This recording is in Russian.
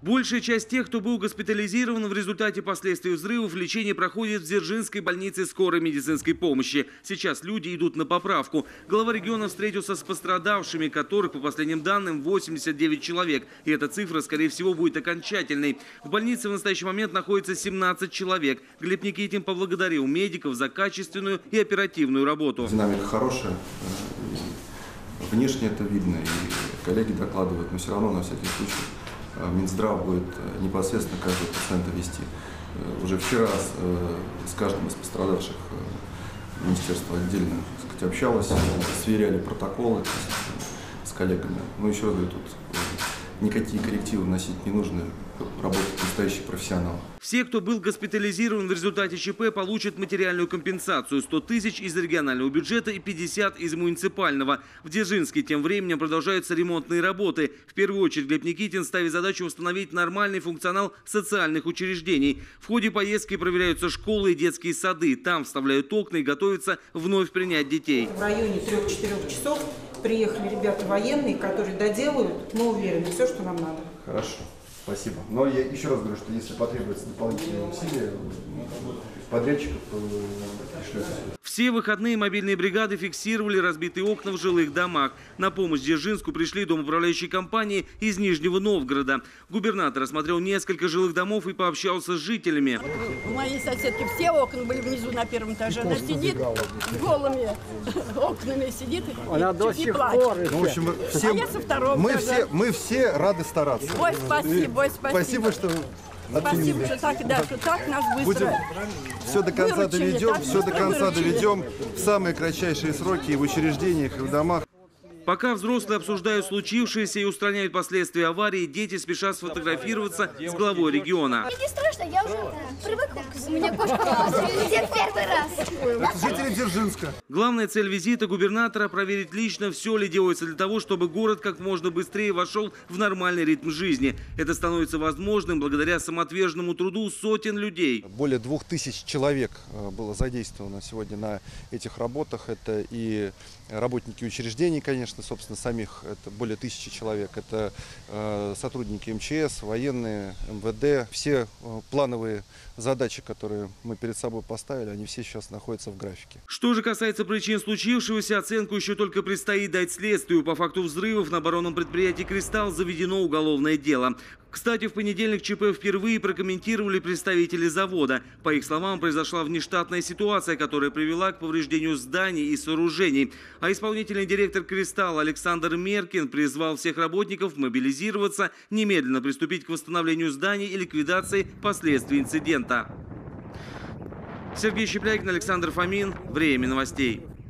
Большая часть тех, кто был госпитализирован в результате последствий взрывов, лечение проходит в Дзержинской больнице скорой медицинской помощи. Сейчас люди идут на поправку. Глава региона встретился с пострадавшими, которых, по последним данным, 89 человек. И эта цифра, скорее всего, будет окончательной. В больнице в настоящий момент находится 17 человек. Глеб Никитин поблагодарил медиков за качественную и оперативную работу. Динамика хорошая. Внешне это видно, и коллеги докладывают, но все равно на всякий случай Минздрав будет непосредственно каждого пациента вести. Уже вчера с каждым из пострадавших министерство отдельно, так сказать, общалось, сверяли протоколы с коллегами. Но еще раз говорю, тут никакие коррективы вносить не нужно, работает настоящий профессионал. Все, кто был госпитализирован в результате ЧП, получат материальную компенсацию – 100 тысяч из регионального бюджета и 50 из муниципального. В Дзержинске тем временем продолжаются ремонтные работы. В первую очередь Глеб Никитин ставит задачу установить нормальный функционал социальных учреждений. В ходе поездки проверяются школы и детские сады. Там вставляют окна и готовятся вновь принять детей. В районе 3-4 часов приехали ребята военные, которые доделают, мы уверены, все, что нам надо. Хорошо. Спасибо. Но я еще раз говорю, что если потребуется дополнительные усилия, подрядчиков пришлется. Все выходные мобильные бригады фиксировали разбитые окна в жилых домах. На помощь Дзержинску пришли домоуправляющие компании из Нижнего Новгорода. Губернатор осмотрел несколько жилых домов и пообщался с жителями. У моей соседки все окна были внизу на первом этаже. Она сидит голыми окнами, сидит она до сих пор. Ну, в общем, все, я со второго этажа. Мы все рады стараться. Ой, спасибо, Спасибо, что... Спасибо, что так, да, что так нас быстро. Все до конца выручили, доведем, все до конца выручили. доведем в самые кратчайшие сроки и в учреждениях, и в домах. Пока взрослые обсуждают случившееся и устраняют последствия аварии, дети спешат сфотографироваться с главой региона. Мне не страшно, я уже привыкла. У меня кошка была, я в первый раз. Это жители Дзержинска. Главная цель визита губернатора – проверить лично, все ли делается для того, чтобы город как можно быстрее вошел в нормальный ритм жизни. Это становится возможным благодаря самоотверженному труду сотен людей. Более 2000 человек было задействовано сегодня на этих работах. Это и работники учреждений, конечно, собственно, самих, это более 1000 человек. Это сотрудники МЧС, военные, МВД. Все плановые задачи, которые мы перед собой поставили, они все сейчас находятся в графике. Что же касается причин случившегося, оценку еще только предстоит дать следствию. По факту взрывов на оборонном предприятии «Кристалл» заведено уголовное дело. Кстати, в понедельник ЧП впервые прокомментировали представители завода. По их словам, произошла внештатная ситуация, которая привела к повреждению зданий и сооружений. А исполнительный директор «Кристалла» Александр Меркин призвал всех работников мобилизироваться, немедленно приступить к восстановлению зданий и ликвидации последствий инцидента. Сергей Щеплякин, Александр Фомин. Время новостей.